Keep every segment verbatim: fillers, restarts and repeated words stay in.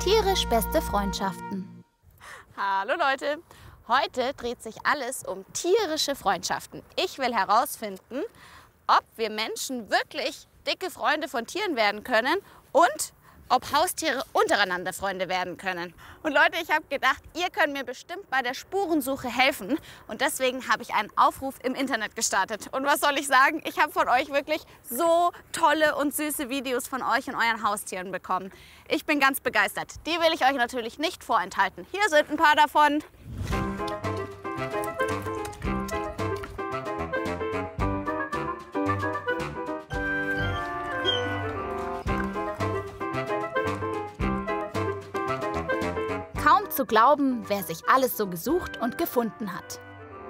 Tierisch beste Freundschaften. Hallo Leute, heute dreht sich alles um tierische Freundschaften. Ich will herausfinden, ob wir Menschen wirklich dicke Freunde von Tieren werden können und ob Haustiere untereinander Freunde werden können. Und Leute, ich habe gedacht, ihr könnt mir bestimmt bei der Spurensuche helfen. Und deswegen habe ich einen Aufruf im Internet gestartet. Und was soll ich sagen? Ich habe von euch wirklich so tolle und süße Videos von euch und euren Haustieren bekommen. Ich bin ganz begeistert. Die will ich euch natürlich nicht vorenthalten. Hier sind ein paar davon. Kaum zu glauben, wer sich alles so gesucht und gefunden hat.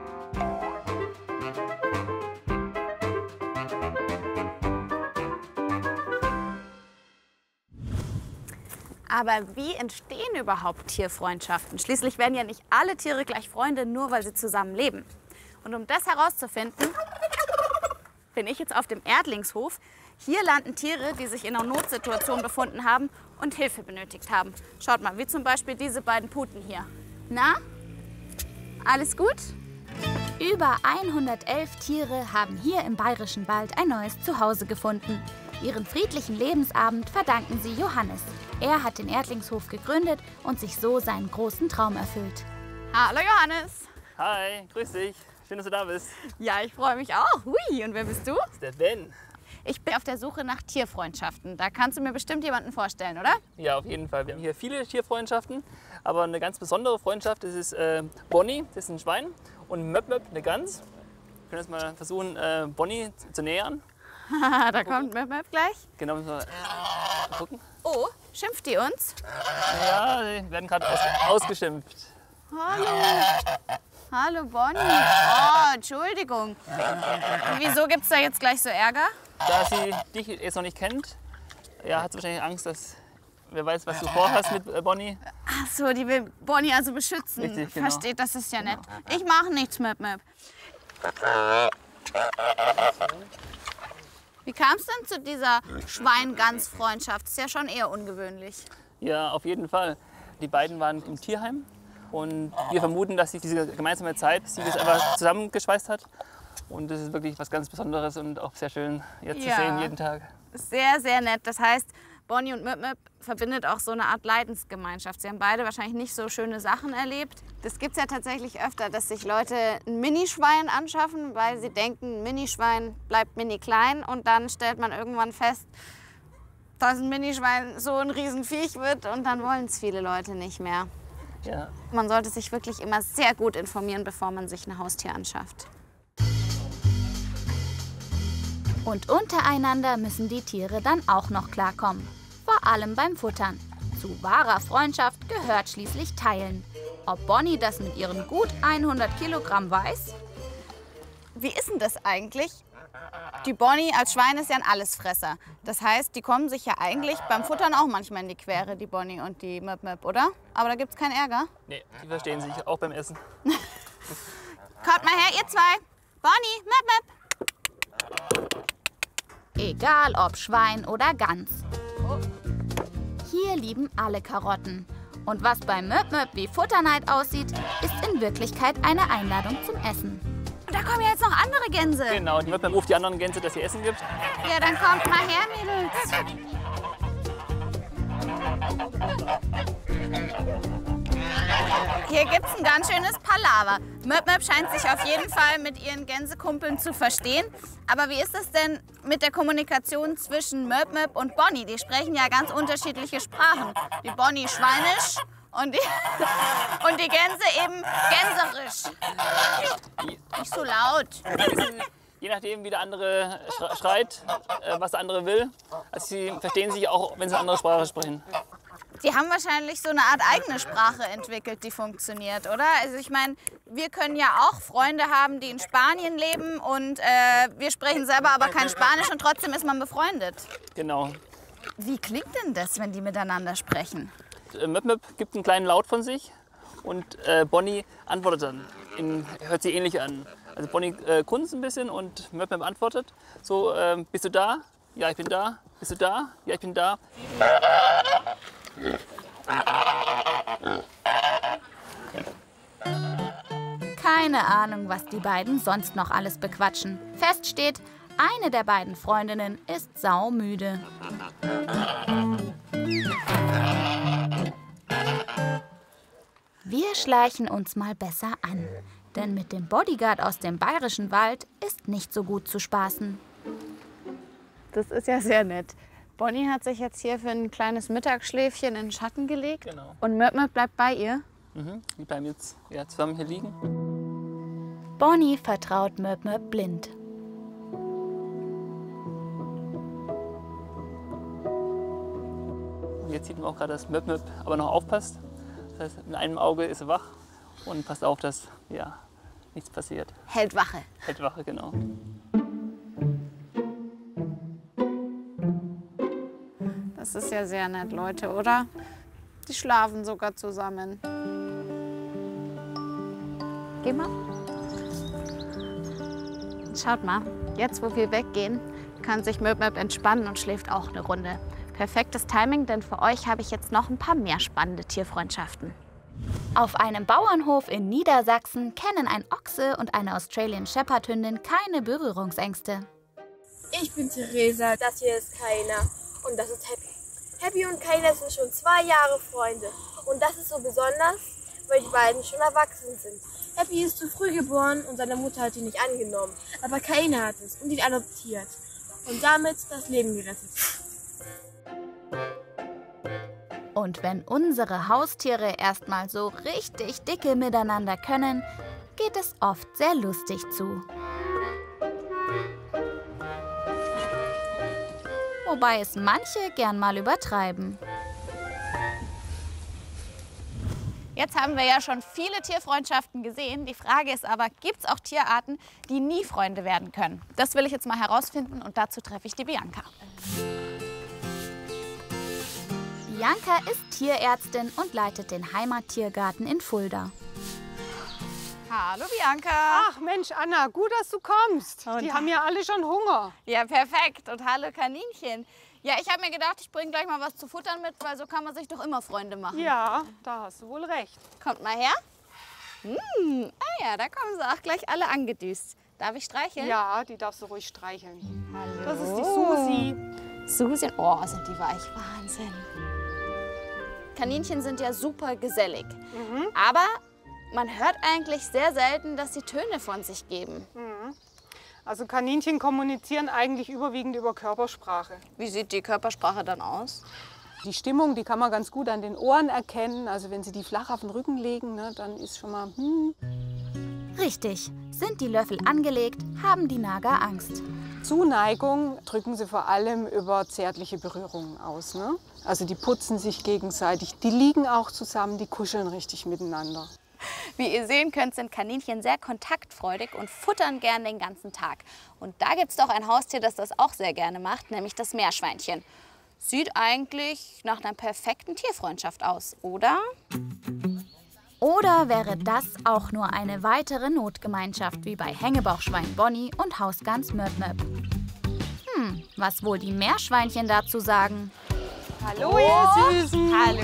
Aber wie entstehen überhaupt Tierfreundschaften? Schließlich werden ja nicht alle Tiere gleich Freunde, nur weil sie zusammen leben. Und um das herauszufinden, bin ich jetzt auf dem Erdlingshof. Hier landen Tiere, die sich in einer Notsituation befunden haben und Hilfe benötigt haben. Schaut mal, wie zum Beispiel diese beiden Puten hier. Na, alles gut? Über hundertelf Tiere haben hier im Bayerischen Wald ein neues Zuhause gefunden. Ihren friedlichen Lebensabend verdanken sie Johannes. Er hat den Erdlingshof gegründet und sich so seinen großen Traum erfüllt. Hallo Johannes. Hi, grüß dich. Schön, dass du da bist. Ja, ich freue mich auch. Hui, und wer bist du? Das ist der Ben. Ich bin auf der Suche nach Tierfreundschaften. Da kannst du mir bestimmt jemanden vorstellen, oder? Ja, auf jeden Fall. Wir haben hier viele Tierfreundschaften, aber eine ganz besondere Freundschaft, das ist äh, Bonnie, das ist ein Schwein, und Möp Möp, eine Gans. Wir können jetzt mal versuchen, äh, Bonnie zu nähern. Da kommt Möp Möp gleich. Genau, müssen wir äh, gucken. Oh, schimpft die uns? Ja, die werden gerade aus, ausgeschimpft. Hallo. Hallo Bonnie. Oh, Entschuldigung. Wieso gibt es da jetzt gleich so Ärger? Da sie dich jetzt noch nicht kennt, ja, hat sie wahrscheinlich Angst, dass wer weiß, was du vorhast mit äh, Bonnie. Ach so, die will Bonnie also beschützen. Richtig, genau. Versteht, das ist ja nett. Ich mache nichts, Möp Möp. Wie kam es denn zu dieser Schwein-Gans-Freundschaft? Das ist ja schon eher ungewöhnlich. Ja, auf jeden Fall. Die beiden waren im Tierheim und wir vermuten, dass sich diese gemeinsame Zeit sie das einfach zusammengeschweißt hat. Und das ist wirklich was ganz Besonderes und auch sehr schön jetzt Ja. zu sehen jeden Tag. Sehr, sehr nett. Das heißt, Bonnie und Möp Möp verbindet auch so eine Art Leidensgemeinschaft. Sie haben beide wahrscheinlich nicht so schöne Sachen erlebt. Das gibt es ja tatsächlich öfter, dass sich Leute ein Minischwein anschaffen, weil sie denken, ein Minischwein bleibt mini klein. Und dann stellt man irgendwann fest, dass ein Minischwein so ein Riesenviech wird und dann wollen es viele Leute nicht mehr. Ja. Man sollte sich wirklich immer sehr gut informieren, bevor man sich ein Haustier anschafft. Und untereinander müssen die Tiere dann auch noch klarkommen. Vor allem beim Futtern. Zu wahrer Freundschaft gehört schließlich Teilen. Ob Bonnie das mit ihren gut hundert Kilogramm weiß? Wie ist denn das eigentlich? Die Bonnie als Schwein ist ja ein Allesfresser. Das heißt, die kommen sich ja eigentlich beim Futtern auch manchmal in die Quere, die Bonnie und die Möp Möp, oder? Aber da gibt's keinen Ärger. Nee, die verstehen sich auch beim Essen. Kommt mal her, ihr zwei. Bonnie, Möp Möp. Egal ob Schwein oder Gans. Hier lieben alle Karotten. Und was bei Möp Möp wie Futterneid aussieht, ist in Wirklichkeit eine Einladung zum Essen. Und da kommen ja jetzt noch andere Gänse. Genau, die wird beim Ruf die anderen Gänse, dass sie Essen gibt. Ja, dann kommt mal her, Mädels. Hier gibt's ein ganz schönes Palaver. Möp Möp scheint sich auf jeden Fall mit ihren Gänsekumpeln zu verstehen. Aber wie ist es denn mit der Kommunikation zwischen Möp Möp und Bonnie? Die sprechen ja ganz unterschiedliche Sprachen. Die Bonnie Schweinisch und die, und die Gänse eben Gänserisch. Nicht so laut. Je nachdem, wie der andere schreit, was der andere will. Also sie verstehen sich auch, wenn sie eine andere Sprache sprechen. Die haben wahrscheinlich so eine Art eigene Sprache entwickelt, die funktioniert, oder? Also ich meine, wir können ja auch Freunde haben, die in Spanien leben und äh, wir sprechen selber aber kein Spanisch und trotzdem ist man befreundet. Genau. Wie klingt denn das, wenn die miteinander sprechen? Möp Möp gibt einen kleinen Laut von sich und äh, Bonnie antwortet dann. In, hört sich ähnlich an. Also Bonnie äh, kunzt ein bisschen und Möp Möp antwortet. So, äh, bist du da? Ja, ich bin da. Bist du da? Ja, ich bin da. Keine Ahnung, was die beiden sonst noch alles bequatschen. Fest steht, eine der beiden Freundinnen ist saumüde. Wir schleichen uns mal besser an, denn mit dem Bodyguard aus dem Bayerischen Wald ist nicht so gut zu spaßen. Das ist ja sehr nett. Bonnie hat sich jetzt hier für ein kleines Mittagsschläfchen in den Schatten gelegt. Genau. Und Möp-Möp bleibt bei ihr. Mhm. Wir bleiben jetzt ja, zusammen hier liegen. Bonnie vertraut Möp-Möp blind. Und jetzt sieht man auch gerade, dass Möp-Möp aber noch aufpasst. Das heißt, in einem Auge ist er wach und passt auf, dass ja, nichts passiert. Hält Wache. Hält Wache, genau. Das ist ja sehr nett, Leute, oder? Die schlafen sogar zusammen. Geh mal. Schaut mal, jetzt wo wir weggehen, kann sich Möp-Möp entspannen und schläft auch eine Runde. Perfektes Timing, denn für euch habe ich jetzt noch ein paar mehr spannende Tierfreundschaften. Auf einem Bauernhof in Niedersachsen kennen ein Ochse und eine Australian Shepherd Hündin keine Berührungsängste. Ich bin Theresa, das hier ist Kaina und das ist Happy. Happy und Kaina sind schon zwei Jahre Freunde und das ist so besonders, weil die beiden schon erwachsen sind. Happy ist zu früh geboren und seine Mutter hat ihn nicht angenommen, aber Kaina hat es und ihn adoptiert und damit das Leben gerettet. Und wenn unsere Haustiere erstmal so richtig dicke miteinander können, geht es oft sehr lustig zu. Wobei es manche gern mal übertreiben. Jetzt haben wir ja schon viele Tierfreundschaften gesehen. Die Frage ist aber, gibt es auch Tierarten, die nie Freunde werden können? Das will ich jetzt mal herausfinden und dazu treffe ich die Bianca. Bianca ist Tierärztin und leitet den Heimattiergarten in Fulda. Hallo Bianca. Ach Mensch, Anna, gut, dass du kommst. Und die haben ja alle schon Hunger. Ja, perfekt. Und hallo Kaninchen. Ja, ich habe mir gedacht, ich bringe gleich mal was zu futtern mit, weil so kann man sich doch immer Freunde machen. Ja, da hast du wohl recht. Kommt mal her. Hm, ah ja, da kommen sie auch gleich alle angedüst. Darf ich streicheln? Ja, die darfst du ruhig streicheln. Hallo. Das ist die Susi. Susi, oh, sind die weich. Wahnsinn. Kaninchen sind ja super gesellig. Mhm. Aber man hört eigentlich sehr selten, dass sie Töne von sich geben. Mhm. Also Kaninchen kommunizieren eigentlich überwiegend über Körpersprache. Wie sieht die Körpersprache dann aus? Die Stimmung, die kann man ganz gut an den Ohren erkennen. Also wenn sie die flach auf den Rücken legen, ne, dann ist schon mal... Hm. Richtig, sind die Löffel angelegt, haben die Nager Angst. Zuneigung drücken sie vor allem über zärtliche Berührungen aus. Ne? Also die putzen sich gegenseitig, die liegen auch zusammen, die kuscheln richtig miteinander. Wie ihr sehen könnt, sind Kaninchen sehr kontaktfreudig und futtern gern den ganzen Tag. Und da gibt es doch ein Haustier, das das auch sehr gerne macht, nämlich das Meerschweinchen. Sieht eigentlich nach einer perfekten Tierfreundschaft aus, oder? Oder wäre das auch nur eine weitere Notgemeinschaft wie bei Hängebauchschwein Bonnie und Hausgans Möp-Möp? Hm, was wohl die Meerschweinchen dazu sagen? Hallo, Oh, ihr Süßen! Hallo.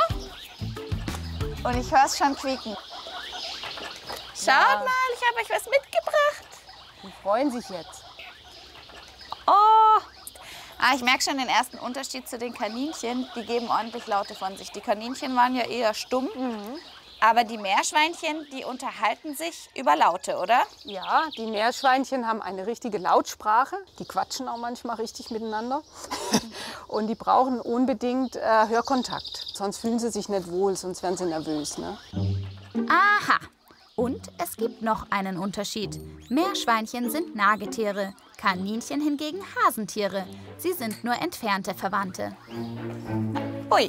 Und ich höre es schon quieken. Schaut Ja. mal, ich habe euch was mitgebracht. Die freuen sich jetzt. Oh, ah, ich merke schon den ersten Unterschied zu den Kaninchen. Die geben ordentlich Laute von sich. Die Kaninchen waren ja eher stumm. Aber die Meerschweinchen, die unterhalten sich über Laute, oder? Ja, die Meerschweinchen haben eine richtige Lautsprache. Die quatschen auch manchmal richtig miteinander. Und die brauchen unbedingt äh, Hörkontakt. Sonst fühlen sie sich nicht wohl, sonst werden sie nervös. Ne? Aha! Und es gibt noch einen Unterschied. Meerschweinchen sind Nagetiere, Kaninchen hingegen Hasentiere. Sie sind nur entfernte Verwandte. Ui.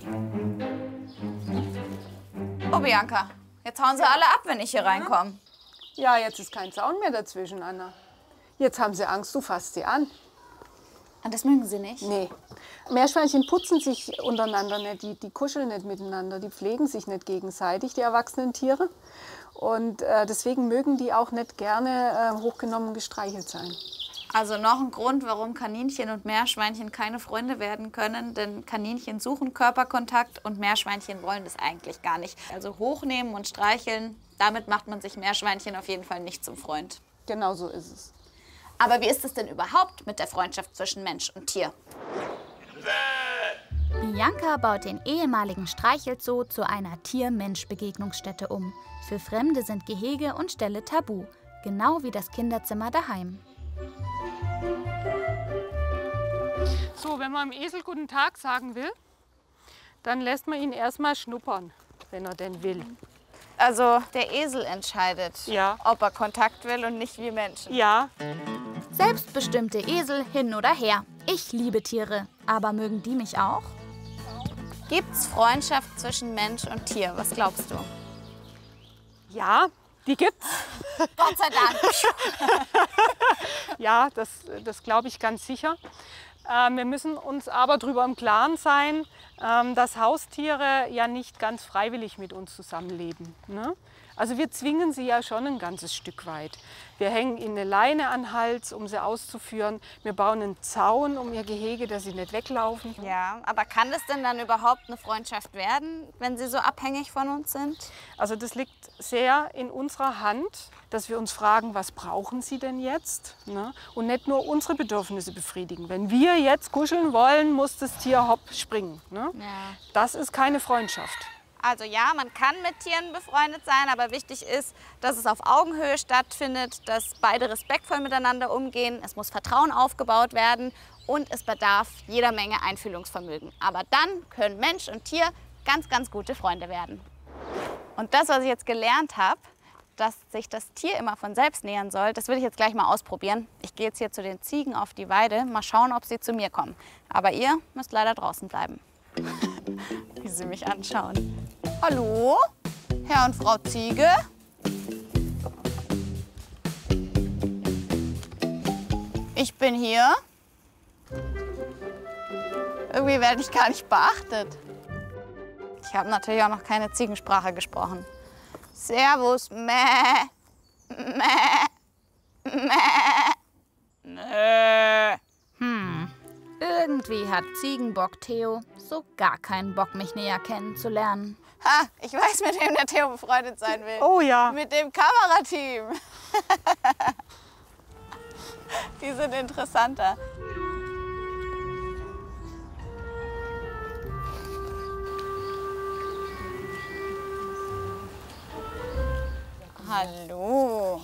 Oh, Bianca, jetzt hauen sie alle ab, wenn ich hier reinkomme. Ja, jetzt ist kein Zaun mehr dazwischen, Anna. Jetzt haben sie Angst, du fasst sie an. Und das mögen sie nicht? Nee. Meerschweinchen putzen sich untereinander nicht, die, die kuscheln nicht miteinander, die pflegen sich nicht gegenseitig, die erwachsenen Tiere. Und äh, deswegen mögen die auch nicht gerne äh, hochgenommen gestreichelt sein. Also noch ein Grund, warum Kaninchen und Meerschweinchen keine Freunde werden können, denn Kaninchen suchen Körperkontakt und Meerschweinchen wollen das eigentlich gar nicht. Also hochnehmen und streicheln, damit macht man sich Meerschweinchen auf jeden Fall nicht zum Freund. Genau so ist es. Aber wie ist es denn überhaupt mit der Freundschaft zwischen Mensch und Tier? Bianca baut den ehemaligen Streichelzoo zu einer Tier-Mensch-Begegnungsstätte um. Für Fremde sind Gehege und Ställe tabu, genau wie das Kinderzimmer daheim. So, wenn man dem Esel guten Tag sagen will, dann lässt man ihn erstmal schnuppern, wenn er denn will. Also der Esel entscheidet, Ja. ob er Kontakt will und nicht wir Menschen. Ja, Selbstbestimmte Esel hin oder her. Ich liebe Tiere, aber mögen die mich auch? Gibt's Freundschaft zwischen Mensch und Tier? Was glaubst du? ja, die gibt's. Gott sei Dank. Ja, das, das glaube ich ganz sicher. Ähm, wir müssen uns aber darüber im Klaren sein, ähm, dass Haustiere ja nicht ganz freiwillig mit uns zusammenleben. Ne? Also wir zwingen sie ja schon ein ganzes Stück weit. Wir hängen ihnen eine Leine an den Hals, um sie auszuführen. Wir bauen einen Zaun um ihr Gehege, dass sie nicht weglaufen. Ja, aber kann das denn dann überhaupt eine Freundschaft werden, wenn sie so abhängig von uns sind? Also das liegt sehr in unserer Hand, dass wir uns fragen, was brauchen sie denn jetzt? Ne? Und nicht nur unsere Bedürfnisse befriedigen. Wenn wir jetzt kuscheln wollen, muss das Tier hopp springen. Ne? Ja. Das ist keine Freundschaft. Also ja, man kann mit Tieren befreundet sein, aber wichtig ist, dass es auf Augenhöhe stattfindet, dass beide respektvoll miteinander umgehen, es muss Vertrauen aufgebaut werden und es bedarf jeder Menge Einfühlungsvermögen. Aber dann können Mensch und Tier ganz, ganz gute Freunde werden. Und das, was ich jetzt gelernt habe, dass sich das Tier immer von selbst nähern soll, das will ich jetzt gleich mal ausprobieren. Ich gehe jetzt hier zu den Ziegen auf die Weide, mal schauen, ob sie zu mir kommen. Aber ihr müsst leider draußen bleiben. Wie sie mich anschauen. Hallo, Herr und Frau Ziege? Ich bin hier. Irgendwie werde ich gar nicht beachtet. Ich habe natürlich auch noch keine Ziegensprache gesprochen. Servus, mäh, mäh, mäh. Nö. Hm, irgendwie hat Ziegenbock Theo so gar keinen Bock, mich näher kennenzulernen. Ha, ich weiß, mit wem der Theo befreundet sein will. Oh ja. Mit dem Kamerateam. Die sind interessanter. Hallo.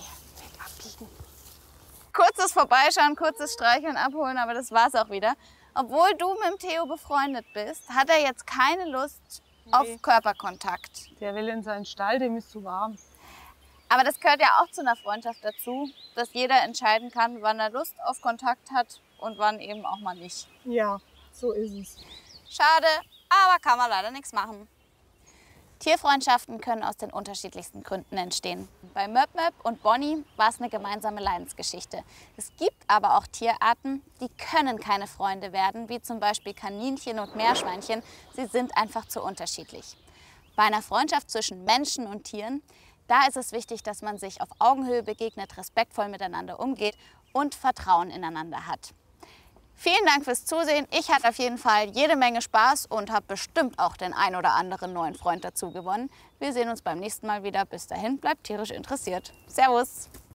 Kurzes Vorbeischauen, kurzes Streicheln, abholen, aber das war's auch wieder. Obwohl du mit dem Theo befreundet bist, hat er jetzt keine Lust auf Körperkontakt. Der will in seinen Stall, dem ist zu warm. Aber das gehört ja auch zu einer Freundschaft dazu, dass jeder entscheiden kann, wann er Lust auf Kontakt hat und wann eben auch mal nicht. Ja, so ist es. Schade, aber kann man leider nichts machen. Tierfreundschaften können aus den unterschiedlichsten Gründen entstehen. Bei Möp Möp und Bonnie war es eine gemeinsame Leidensgeschichte. Es gibt aber auch Tierarten, die können keine Freunde werden, wie zum Beispiel Kaninchen und Meerschweinchen. Sie sind einfach zu unterschiedlich. Bei einer Freundschaft zwischen Menschen und Tieren, da ist es wichtig, dass man sich auf Augenhöhe begegnet, respektvoll miteinander umgeht und Vertrauen ineinander hat. Vielen Dank fürs Zusehen. Ich hatte auf jeden Fall jede Menge Spaß und habe bestimmt auch den ein oder anderen neuen Freund dazu gewonnen. Wir sehen uns beim nächsten Mal wieder. Bis dahin, bleibt tierisch interessiert. Servus!